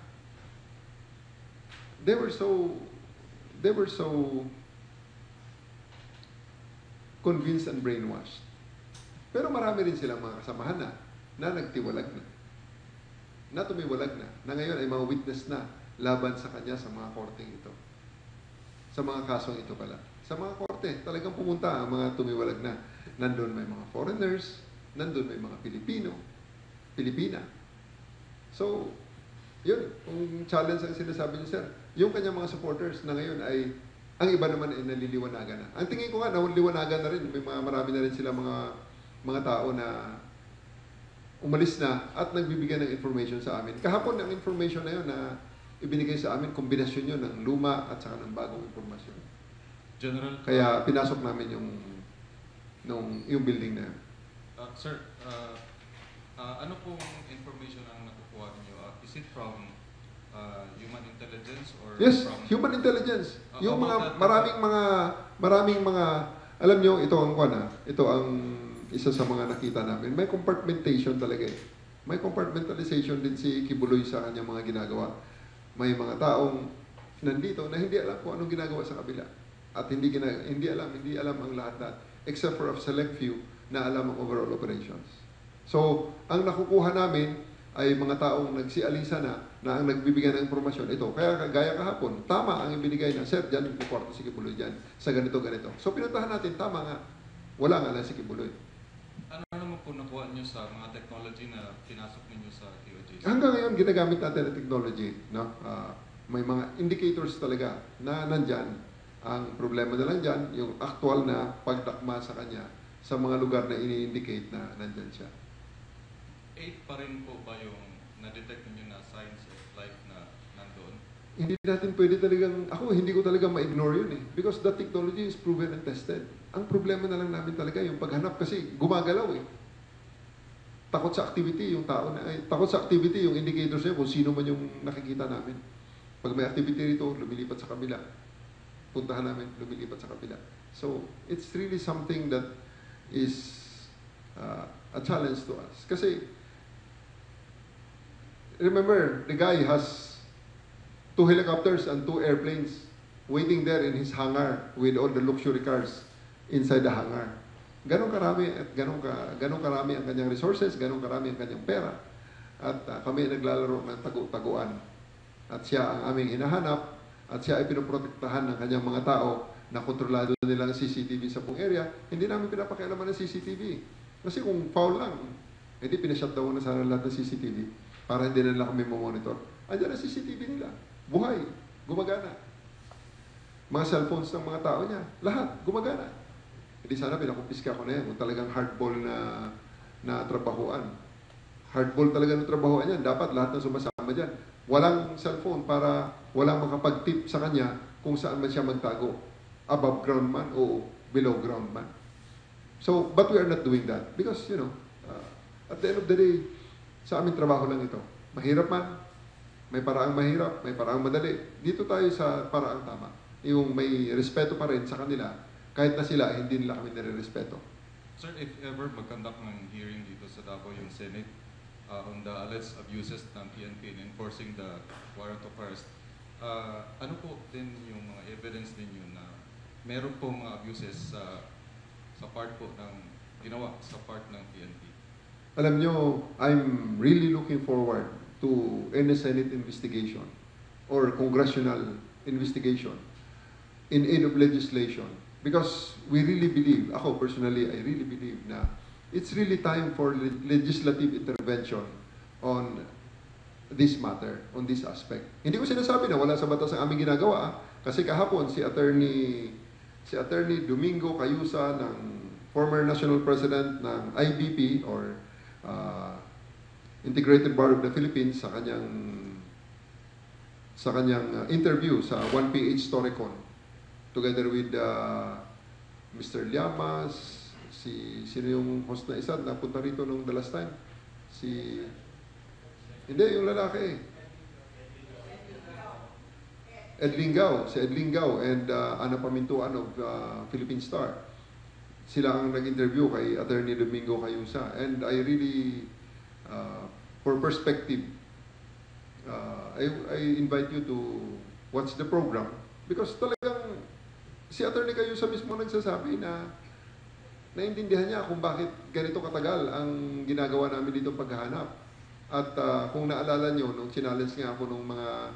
they were so they were so convinced and brainwashed. Pero marami rin silang mga kasamahan na na nagtiwalag na, na tumiwalag na, na ngayon ay mga witness na laban sa kanya sa mga korteng ito. Sa mga kasong ito pala. Sa mga korte, talagang pumunta ang mga tumiwalag na. Nandun may mga foreigners, nandun may mga Pilipino, Pilipina. So, yun, kung challenge ang sinasabi niyo, sir, yung kanyang mga supporters na ngayon ay, ang iba naman ay naliliwanagan na. Ang tingin ko nga, naliliwanagan na rin. May mga, marami na rin sila mga, mga tao na umalis na at nagbibigay ng information sa amin. Kahapon, ang information na yun na ibinigay sa amin, kombinasyon yun ng luma at saka ng bagong informasyon. General, kaya pinasok namin yung, nung, yung building na yun. Uh, sir, uh, uh, ano pong information ang nakukuha niyo? Uh, is it from uh, human intelligence or yes, from human intelligence. Uh, yung mga that, maraming mga maraming mga alam nyo, ito ang kuwan, ito ang isa sa mga nakita namin. May compartmentation talaga eh. May compartmentalization din si Kibuloy sa kanyang mga ginagawa. May mga taong nandito na hindi alam kung anong ginagawa sa kabila. At hindi gina, hindi alam, hindi alam ang lahat-lahat except for a select few na alam ang overall operations. So, ang nakukuha namin ay mga taong nagsialisa na na ang nagbibigay ng impormasyon. Ito, kaya gaya kahapon, tama ang ibinigay na, sir, dyan yung kwarto si Kibuloy dyan, sa ganito, ganito. So, pinuntahan natin, tama nga, wala nga lang si Kibuloy. Ano naman po nakuha niyo sa mga technology na pinasok ninyo sa Q O J C? Hanggang ngayon, ginagamit natin ang technology. No? Uh, may mga indicators talaga na nandyan. Ang problema na lang dyan, yung actual na pagdakma sa kanya sa mga lugar na ini-indicate na nandyan siya. Eight pa rin po ba yung na-detect ninyo na signs of life na nandoon? Hindi natin pwede talagang, ako hindi ko talaga ma-ignore yun eh. Because the technology is proven and tested. Ang problema na lang namin talaga yung paghanap kasi gumagalaw eh. Takot sa activity yung tao na, ay, takot sa activity yung indicators niya kung sino man yung nakikita namin. Pag may activity rito, lumilipat sa kabila. Puntahan namin, lumilipat sa kabila. So, it's really something that is uh, a challenge to us. Kasi, remember, the guy has two helicopters and two airplanes waiting there in his hangar with all the luxury cars inside the hangar. Ganong karami at ganong, ka, ganong karami ang kanyang resources, ganong karami ang kanyang pera. At uh, kami naglalaro ng tagu-taguan. At siya ang aming hinahanap at siya ay pinoprotektahan ng kanyang mga tao na kontrolado nila ng C C T V sa pong area. Hindi namin pinapakialaman ng C C T V. Kasi kung foul lang, edi pinashutdown na sana lahat ng C C T V para hindi na nila kami monitor. Andiyan ang C C T V nila. Buhay. Gumagana. Mga cellphones ng mga tao niya. Lahat. Gumagana. Hindi sana pinakumpiska ko na yan kung talagang hardball na, na trabahoan. Hardball talaga ng trabahoan yan. Dapat lahat ng sumasama dyan. Walang cellphone para walang makapag-tip sa kanya kung saan man siya magtago. Above ground man o below ground man. So, but we are not doing that. Because, you know, uh, at the end of the day, sa aming trabaho lang ito. Mahirap man, may paraang mahirap, may paraang madali. Dito tayo sa paraang tama. Yung may respeto pa rin sa kanila, kahit na sila, hindi nila kami nare-respeto. Sir, if ever mag-conduct ng hearing dito sa Davao yung Senate uh, on the alleged abuses ng P N P in enforcing the warrant of arrest, uh, ano po din yung mga evidence ninyo na meron pong mga abuses sa sa part po ng ginawa sa part ng P N P? Alam nyo, I'm really looking forward to any Senate investigation or congressional investigation in aid of legislation. Because we really believe, ako personally, I really believe na it's really time for le legislative intervention on this matter, on this aspect. Hindi ko sinasabi na wala sa batas ang aming ginagawa, ah. Kasi kahapon si Attorney si Attorney Domingo Cayusa ng former National President ng I B P or uh, Integrated Bar of the Philippines sa kanyang sa kanyang uh, interview sa one P H Storycon together with uh, Mister Llamas, si sino yung host na isa na punta rito nung the last time? Si hindi, yung lalaki. Ed Lingao, si Ed Lingao and uh, Ana Pamintuan of uh, Philippine Star. Sila ang nag-interview kay Attorney Domingo Cayusa. And I really, uh, for perspective, uh, I, I invite you to watch the program because talagang si Attorney Cayusa mismo nagsasabi na naintindihan niya kung bakit ganito katagal ang ginagawa namin dito paghahanap. At uh, kung naalala nyo, nung challenge nga ako nung mga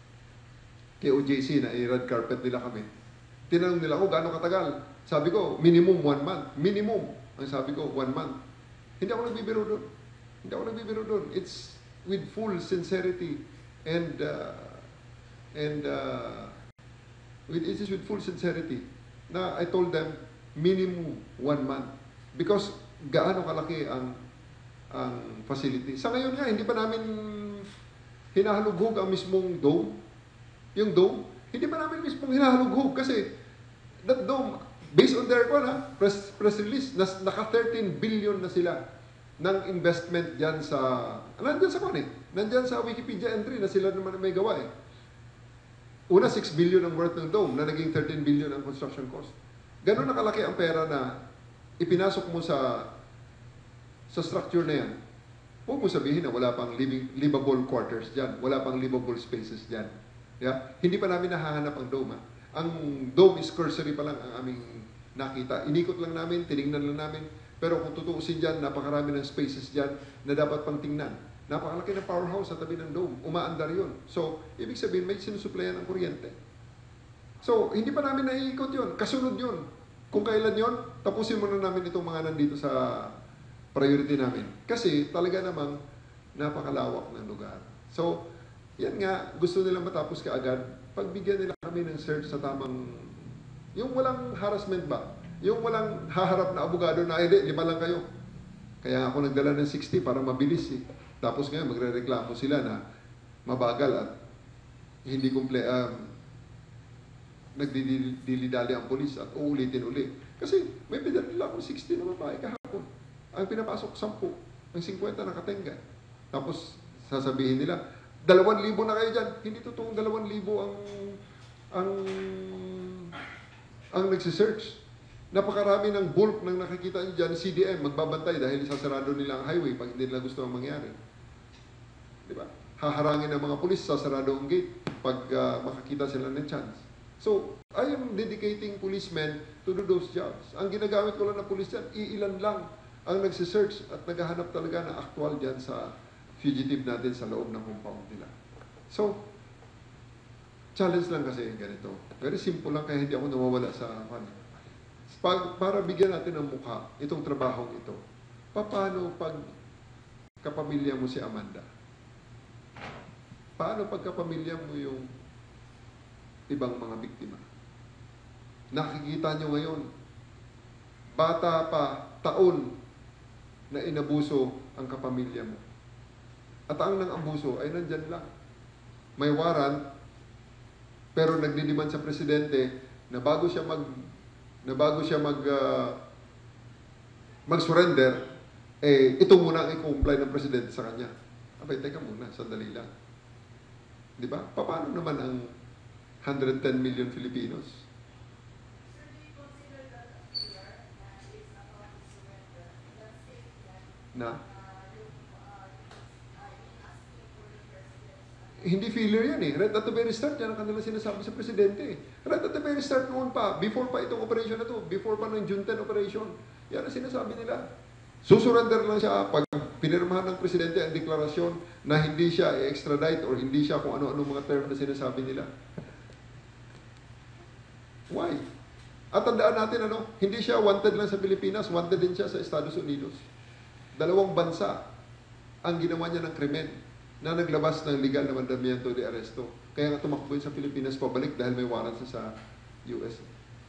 K O J C na i-red carpet nila kami, tinanong nila ako gaano katagal. Sabi ko, minimum one month. Minimum. Ang sabi ko, one month. Hindi ako nagbibiro doon. Hindi ako nagbibiro doon. It's with full sincerity and uh, and uh, with, it is with full sincerity na I told them minimum one month because gaano kalaki ang ang facility. Sa ngayon nga, hindi pa namin hinahalughog ang mismong dome. Yung dome, hindi pa namin mismong hinahalughog kasi that dome, based on their uh, press, press release, nas, naka thirteen billion na sila ng investment dyan sa, nandyan sa Conit, nandyan sa Wikipedia entry na sila naman may gawa eh. Una, six billion ang worth ng dome na naging thirteen billion ang construction cost. Ganun nakalaki ang pera na ipinasok mo sa sa structure na yan. Huwag mo sabihin na wala pang living, livable quarters dyan, wala pang livable spaces dyan. Yeah? Hindi pa namin nahahanap ang dome. Ha? Ang dome is cursory pa lang ang aming nakita. Inikot lang namin, tinignan lang namin, pero kung tutuusin dyan, napakarami ng spaces dyan na dapat pang tingnan. Napakalaki ng powerhouse sa tabi ng dome. Umaandar yun. So, ibig sabihin, may sinusuplayan ng kuryente. So, hindi pa namin naiikot yun. Kasunod yun. Kung kailan yun, tapusin muna namin itong mga nandito sa priority namin. Kasi talaga namang napakalawak ng lugar. So, yan nga, gusto nilang matapos kaagad, pagbigyan nila kami ng search sa tamang, yung walang harassment ba? Yung walang haharap na abogado na, hindi, lima lang kayo. Kaya ako nagdala ng sixty para mabilis eh. Tapos ngayon, magre-reklamo sila na mabagal at hindi kumple, um, nagdidili-dali ang polis at uulitin uli. Kasi may pinadala akong sixty na babae kahapon. Ang pinapasok, sampu. Ang fifty nakatenga. Tapos sasabihin nila, dalawang libo na kayo dyan. Hindi totoong dalawang libo ang ang ang nagsisearch. Napakarami ng bulk ng nakikita nyo dyan, C D M, magbabantay dahil isasarado nila ang highway pag hindi nila gusto ang mangyari. Di ba? Haharangin ng mga pulis, sasarado ang gate pag uh, makakita sila ng chance. So, I am dedicating policemen to do those jobs. Ang ginagamit ko lang ng police dyan, iilan lang ang nagsisearch at naghahanap talaga na actual dyan sa fugitive natin sa loob ng compound nila. So, challenge lang kasi ganito. Very simple lang kaya hindi ako nawawala sa ano. Pag, para bigyan natin ng mukha itong trabahong ito, paano pag kapamilya mo si Amanda? Paano pag kapamilya mo yung ibang mga biktima? Nakikita nyo ngayon, bata pa, taon na inabuso ang kapamilya mo. At ang ng abuso ay nandyan lang. May warrant, pero nagdidiman sa presidente na bago siya mag na bago siya mag uh, mag-surrender, eh, ito muna ang i-comply ng presidente sa kanya. Abay, teka muna, sandali lang. Di ba? Paano naman ang one hundred ten million Filipinos? Na? Hindi failure yan eh. Right at the very start, yan ang kanila sinasabi sa presidente. Right at the very start noon pa, before pa itong operation na to, before pa ng June ten operation, yan ang sinasabi nila. Susurrender lang siya pag pinirmahan ng presidente ang deklarasyon na hindi siya i-extradite or hindi siya kung ano-ano mga term na sinasabi nila. Why? At tandaan natin, ano, hindi siya wanted lang sa Pilipinas, wanted din siya sa Estados Unidos. Dalawang bansa ang ginawa niya ng krimen. na naglabas ng legal na mandamiento de arresto. Kaya nga tumakbo yun sa Pilipinas pabalik dahil may warrant sa U S.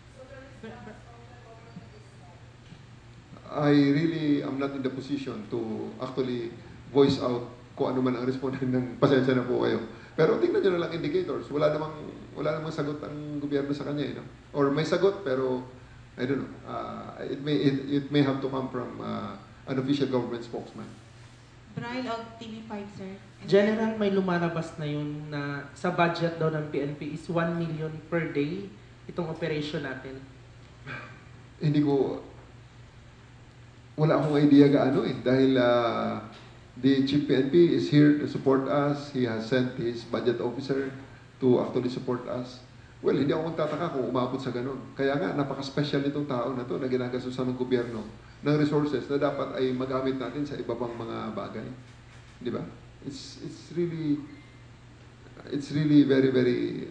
I really am not in the position to actually voice out kung ano man ang respondent ng pasensya na po kayo. Pero tingnan nyo na lang indicators. Wala namang, wala namang sagot ang gobyerno sa kanya. You know? Or may sagot pero I don't know. Uh, it, may, it, it may have to come from uh, an official government spokesman. Brian of T V five, sir. General, may lumalabas na yun na sa budget daw ng P N P is one million per day itong operation natin. Hindi ko, wala akong idea gaano eh. Dahil uh, the Chief P N P is here to support us. He has sent his budget officer to actually support us. Well, hindi ako magtataka kung umabot sa ganun. Kaya nga, napaka-special nitong tao na to na ginagastusan ng gobyerno ng resources na dapat ay magamit natin sa iba pang mga bagay. Di ba? It's, it's really, it's really very, very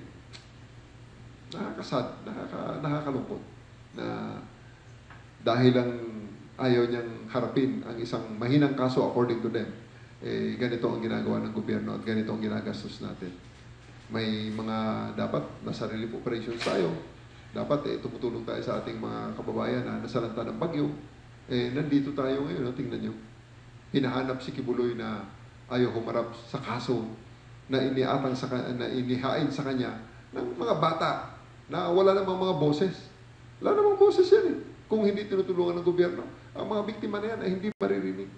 nakakasad, nakaka, nakakalungkot na dahil lang ayaw niyang harapin ang isang mahinang kaso according to them, eh, ganito ang ginagawa ng gobyerno at ganito ang ginagastos natin. May mga dapat nasa relief operations tayo. Dapat eh, tumutulong tayo sa ating mga kababayan na nasalanta ng bagyo. Eh, nandito tayo ngayon, no? Tingnan nyo. Hinahanap si Kibuloy na ayaw humarap sa kaso na iniatang sa na inihain sa kanya ng mga bata na wala namang mga boses. Wala namang boses yan eh. Kung hindi tinutulungan ng gobyerno, ang mga biktima na yan ay hindi maririnig.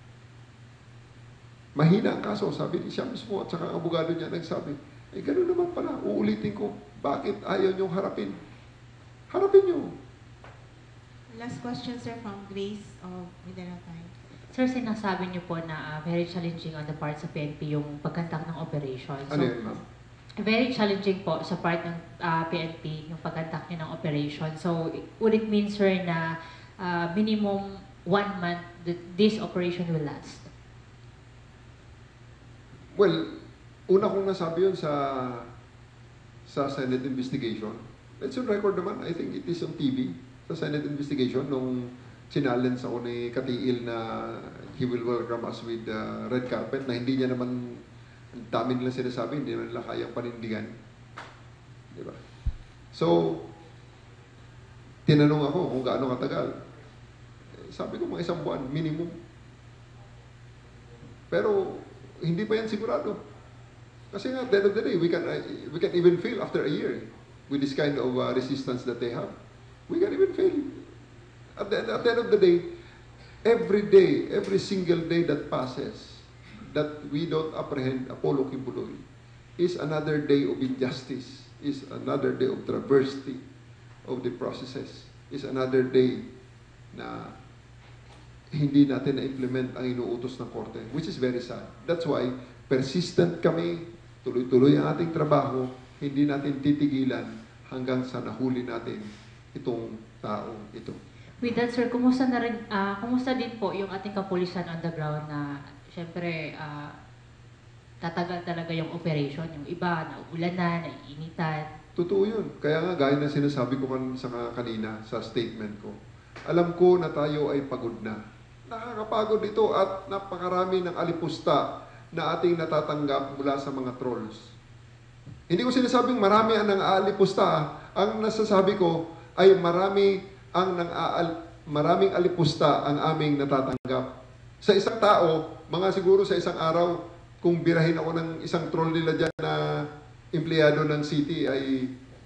Mahina ang kaso, sabi ni siya mismo at saka ang abogado niya nagsabi, eh gano'n naman pala, uulitin ko, bakit ayaw niyong harapin? Harapin niyo. Last question, sir, from Grace of Mindanao Times. Sir, sinasabi niyo po na uh, very challenging on the part sa P N P yung pagkantak ng operation. So, ano yun, ma'am? Very challenging po sa part ng uh, P N P yung pagkantak niyo ng operation. So, would it mean, sir, na uh, minimum one month that this operation will last? Well, una kong nasabi yun sa sa Senate investigation. Let's on record naman, I think it is on T V, sa Senate investigation, nung sinalens ako ni Katiil na he will welcome us with uh, red carpet, na hindi niya naman, ang dami nila sinasabi, hindi naman nila kayang panindigan. Di ba? So, tinanong ako kung gaano katagal. Eh, sabi ko mga isang buwan, minimum. Pero, hindi pa yan sigurado. Kasi nga, at the end of the day, we can, uh, we can even fail after a year with this kind of uh, resistance that they have. We can even fail. At the, at the end of the day, every day, every single day that passes, that we don't apprehend Apollo Kibuloy, is another day of injustice, is another day of travesty of the processes, is another day na hindi natin na-implement ang inuutos ng korte, which is very sad. That's why, persistent kami, tuloy-tuloy ang ating trabaho, hindi natin titigilan hanggang sa nahuli natin itong taong ito. With that, sir, kumusta na rin, uh, kumusta din po yung ating kapulisan on the ground na, syempre, uh, tatagal talaga yung operation, yung iba, naulanan, naiinitan. Totoo yun. Kaya nga, gaya na sinasabi ko kan sa kanina sa statement ko, alam ko na tayo ay pagod na. Nakakapagod ito at napakarami ng alipusta na ating natatanggap mula sa mga trolls. Hindi ko sinasabing marami ang nang-aalipusta. Ang nasasabi ko ay marami ang nang-aal maraming alipusta ang aming natatanggap. Sa isang tao, mga siguro sa isang araw, kung birahin ako ng isang troll nila dyan na empleyado ng city ay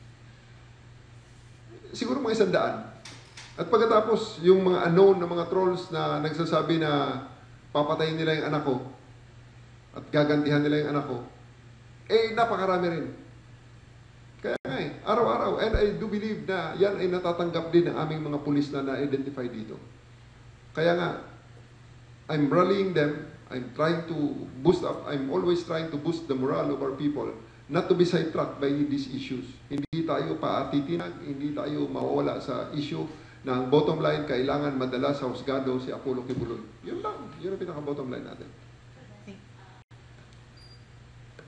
siguro mga isang daan. At pagkatapos, yung mga unknown na mga trolls na nagsasabi na papatayin nila yung anak ko at gagantihan nila yung anak ko, eh napakarami rin. Kaya nga eh, araw-araw, and I do believe na yan ay natatanggap din ng aming mga pulis na na-identify dito. Kaya nga, I'm rallying them, I'm trying to boost up, I'm always trying to boost the morale of our people, not to be sidetracked by these issues. Hindi tayo paatitinag, hindi tayo mawawala sa issue na ang bottom line, kailangan madala sa husgado si Apollo Kibuloy. Yun lang, yun ang pinaka-bottom line natin.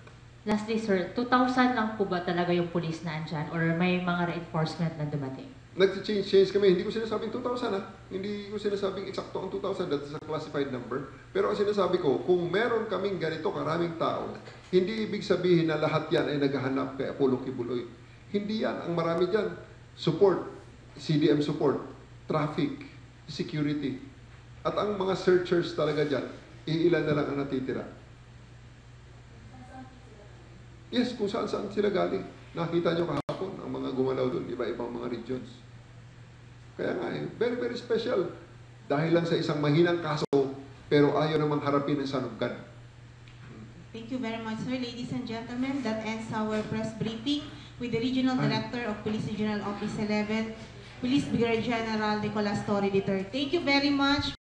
Lastly, sir, two thousand lang po ba talaga yung police na andyan or may mga reinforcement na dumating? nag-change change kami. Hindi ko sinasabing two thousand ha. Hindi ko sinasabing eksakto ang two thousand, that's a classified number. Pero ang sinasabi ko, kung meron kaming ganito karaming tao, hindi ibig sabihin na lahat yan ay naghahanap kay Apollo Kibuloy. Hindi yan. Ang marami dyan, support, C D M support, traffic, security. At ang mga searchers talaga dyan, iilan na lang ang natitira. Yes, kung saan-saan sila galing. Nakita nyo kahapon ang mga gumalaw doon, iba-ibang mga regions. Kaya nga eh, very very special. Dahil lang sa isang mahinang kaso, pero ayaw namang harapin ang sanubgan. Thank you very much, sir. Ladies and gentlemen, that ends our press briefing with the Regional Director of Police Regional Office eleven, Police Brigadier General Nicolas Torre the third. Thank you very much.